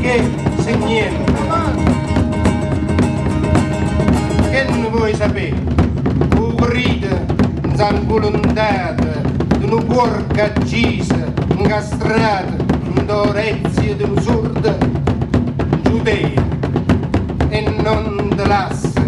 che se niente. Che non vuoi sapere? Ubride, zanculondata, d'una porca gisa, incastrata, d'orezia, d'un surda, giudea, e non te lassa,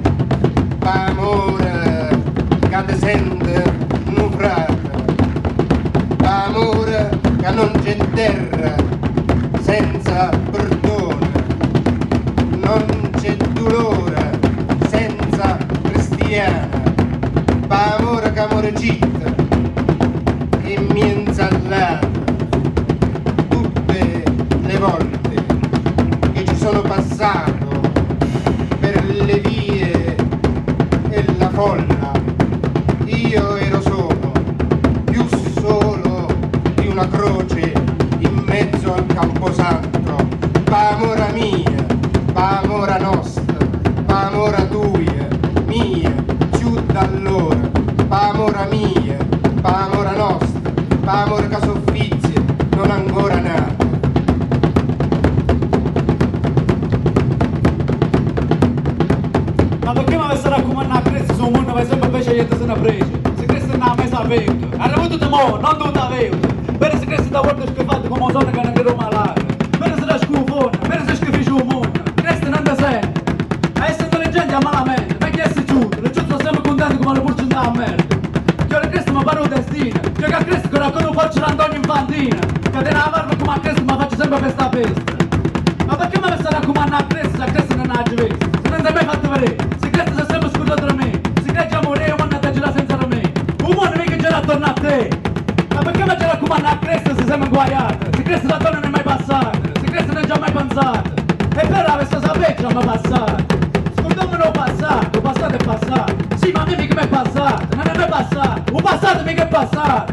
p'amore che te sente naufraga, p'amore che non c'è terra senza perdono, non c'è dolore senza cristiana, p'amore che amore citta e mi inzallata tutte le volte che ci sono passato per le vie e la folla, io ero solo, più solo di una croce in mezzo al camposanto, p'amora mia, p'amora nostra, p'amora tua, mia, più d'allora, p'amora mia, p'amora nostra, p'amora che soffizia non ancora nata. Ma perché mi avesse raccomandato a Cristo sul mondo vai sempre invece niente se ne prese? Se Cristo non ha mai saputo, ha avuto temore, non tutto avevo. Per se Cristo da volta schifato come sono che non è Roma l'aria. Per se da scufone, per se schifisce un mondo. Cristo non ti sente. A essere intelligente a malamente, ma chi è giusto? Le giusto sempre contenti come le pulce da merda. Io a Cristo mi pare un destino. Io che a Cristo che racconto faccio l'Antonio Infantina. Che te ne amarlo come a Cristo mi faccio sempre questa festa. Ma perché mi avesse raccomandato a Cristo se a Cristo non ha visto? Se non ti hai mai fatto vedere? Se Cristo si è sempre scusato da me. Se Cristo amore io mando a te girare senza da me. Un mondo mica gira attorno a te. Ma perché mi ci raccomanda a Cristo se siamo inguaiati? Se Cristo da non è mai passato. Se Cristo non è già mai pensato. E per avesse saputo ma passato. Scordiamo il passato è passato. Sì ma a me mica mi è passato. Non è mai passato. Un passato mica è passato.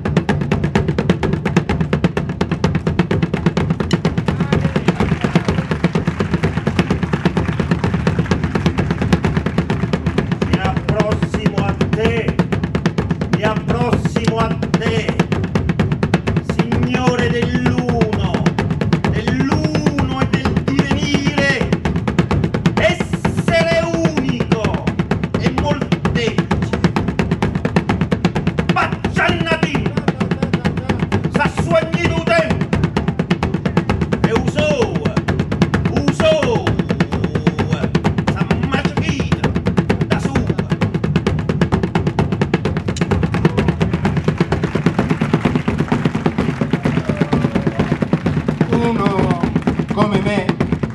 Approssimo a te, Signore dell'uno e del divenire, essere unico e molteplice. Pacciannati, s'assuagnito tempo, e usò, s'ammacchina da sua. Uno come me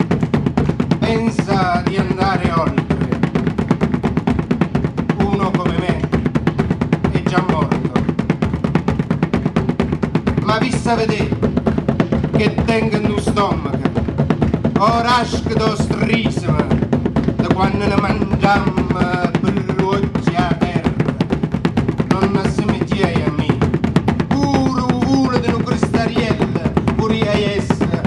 pensa di andare oltre, uno come me è già morto, ma vista vedere che tengo in stomaco, ora esco strisima da quando ne mangiamo bellucci a terra, non si mettei a me, pure uno di un cristariello, pure io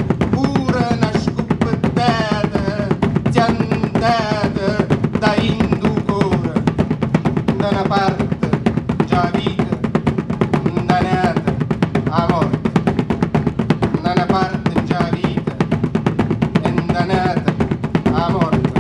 da inducore, da una parte già vita, da nata a morte, da una parte già vita e da nata a morte.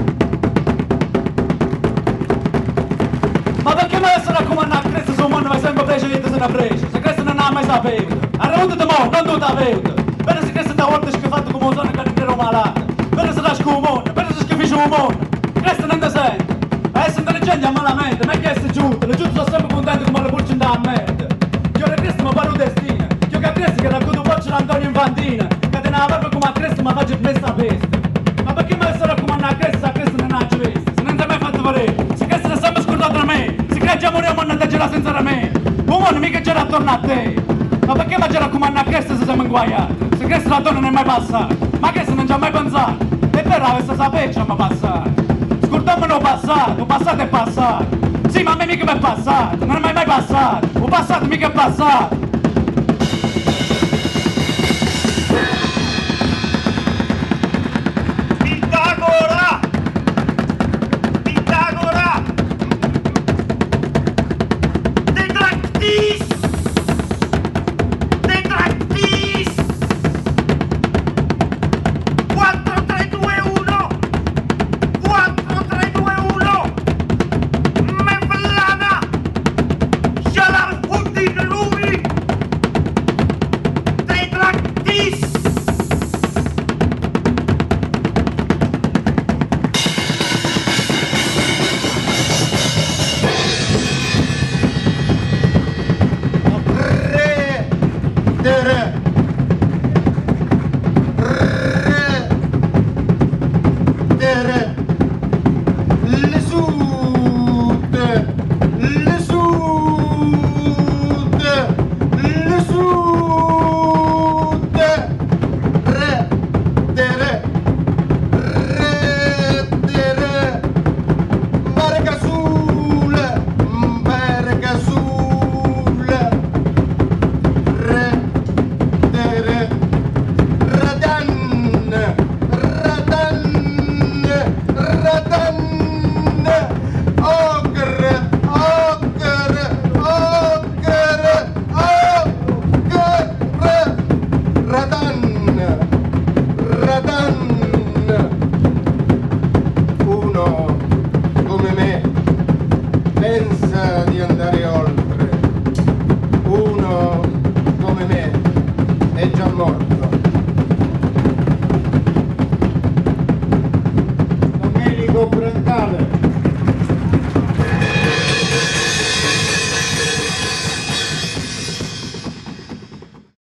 Ma perché mi avesse raccomandato a Cristo sul mondo vai sempre preso niente se ne prese? Se Cristo non ha mai saputo. Ha avuto temore, non tutto avevo. Per se Cristo da volta schifato come un sono che non ero malato. Per se da scumone, per se schifisce un mondo. Cristo non ti sente. A essere intelligente a malamente, ma chi è giusto? Le giuste sono sempre contenti come le pulce da merda. Io a Cristo mi pare un destino. Io che a Cristo che racconto faccio l'Antonio Infantina. Che te ne avrò come a Cristo mi faccio questa festa. Ma perché mi avesse raccomandato a Cristo non ha visto? Se non ti hai mai fatto vedere. Se Cristo si è sempre scordato da me. Se Cristo amore non ti gira senza da me. Un mondo mica gira attorno a te. Ma perché mi ci raccomandato a Cristo se siamo inguaiati? Se Cristo da non è mai passato. Ma Cristo non ci ha mai pensato. E per avesse saputo ma passato. Scordiamo il passato è passato. Sì, ma a me mica mi è passato, non è mai passato. Un passato mica è passato.